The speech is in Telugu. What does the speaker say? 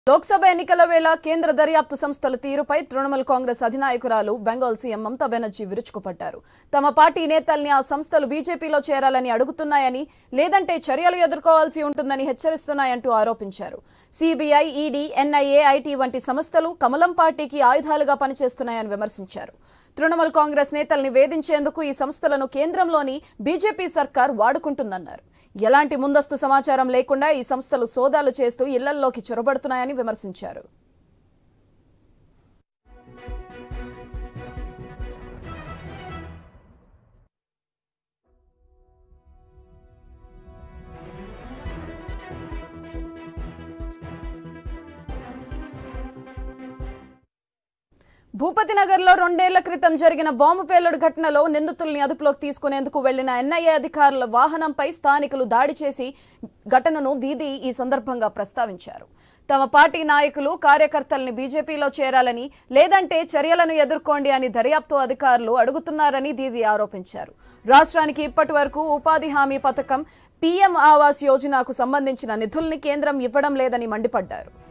లోక్సభ ఎన్నికల వేళ కేంద్ర దర్యాప్తు సంస్థల తీరుపై తృణమూల్ కాంగ్రెస్ అధినాయకురాలు బెంగాల్ సీఎం మమతా బెనర్జీ విరుచుకుపడ్డారు. తమ పార్టీ నేతల్ని ఆ సంస్థలు బీజేపీలో చేరాలని అడుగుతున్నాయని, లేదంటే చర్యలు ఎదుర్కోవాల్సి ఉంటుందని హెచ్చరిస్తున్నాయంటూ ఆరోపించారు. సిబిఐ, ఈడీ, ఎన్ఐఏ, ఐటీ వంటి సంస్థలు కమలం పార్టీకి ఆయుధాలుగా పనిచేస్తున్నాయని విమర్శించారు. తృణమూల్ కాంగ్రెస్ నేతల్ని వేధించేందుకు ఈ సంస్థలను కేంద్రంలోని బీజేపీ సర్కార్ వాడుకుంటుందన్నారు. ఎలాంటి ముందస్తు సమాచారం లేకుండా ఈ సంస్థలు సోదాలు చేస్తూ ఇళ్లల్లోకి చొరబడుతున్నాయని విమర్శించారు. భూపతినగర్లో 2 ఏళ్ల క్రితం జరిగిన బాంబు పేలుడు ఘటనలో నిందితుల్ని అదుపులోకి తీసుకునేందుకు వెళ్లిన ఎన్ఐఏ అధికారుల వాహనంపై స్థానికులు దాడి చేసి ఘటనను దీదీ ఈ సందర్భంగా ప్రస్తావించారు. తమ పార్టీ నాయకులు, కార్యకర్తల్ని బీజేపీలో చేరాలని, లేదంటే చర్యలను ఎదుర్కోండి అని దర్యాప్తు అధికారులు అడుగుతున్నారని దీదీ ఆరోపించారు. రాష్ట్రానికి ఇప్పటి వరకు ఉపాధి హామీ పథకం, పీఎం ఆవాస్ యోజనకు సంబంధించిన నిధుల్ని కేంద్రం ఇవ్వడం లేదని మండిపడ్డారు.